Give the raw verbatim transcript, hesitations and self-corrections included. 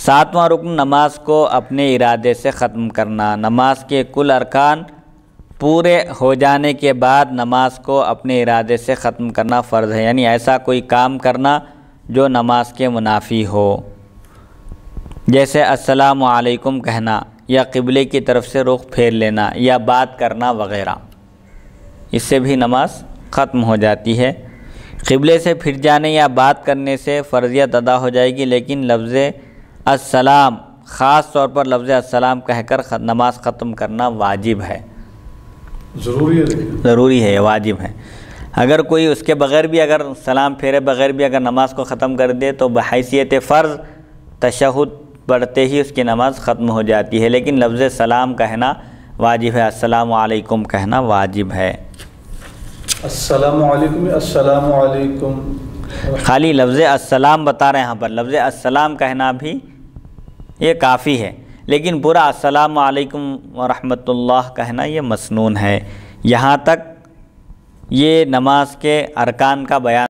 सातवां रुकन नमाज को अपने इरादे से ख़त्म करना। नमाज के कुल अरकान पूरे हो जाने के बाद नमाज को अपने इरादे से ख़त्म करना फ़र्ज़ है, यानी ऐसा कोई काम करना जो नमाज के मुनाफी हो, जैसे अस्सलामु अलैकुम कहना या क़िबले की तरफ से रुख फेर लेना या बात करना वग़ैरह, इससे भी नमाज ख़त्म हो जाती है। क़िबले से फिर जाने या बात करने से फ़र्ज़ियत अदा हो जाएगी, लेकिन लफ्ज़ अस्सलाम, ख़ास तौर पर लफ्ज़ अस्सलाम कहकर नमाज ख़त्म करना वाजिब है, ज़रूरी है ज़रूरी है, वाजिब है। अगर कोई उसके बग़ैर भी, अगर सलाम फेरे बग़ैर भी अगर नमाज को ख़त्म कर दे तो बहैसियत फ़र्ज़ तशहुद पढ़ते ही उसकी नमाज ख़त्म हो जाती है, लेकिन लफ्ज़ सलाम कहना वाजिब है, अस्सलामु अलैकुम कहना वाजिब है। अस्सलामु अलैकुम, अस्सलामु अलैकुम, खाली लफ्ज़ अस्सलाम बता रहे हैं यहाँ पर, लफ्ज़ अस्सलाम कहना भी ये काफ़ी है, लेकिन पूरा अस्सलामु अलैकुम व रहमतुल्लाह कहना ये मसनून है। यहाँ तक ये नमाज के अरकान का बयान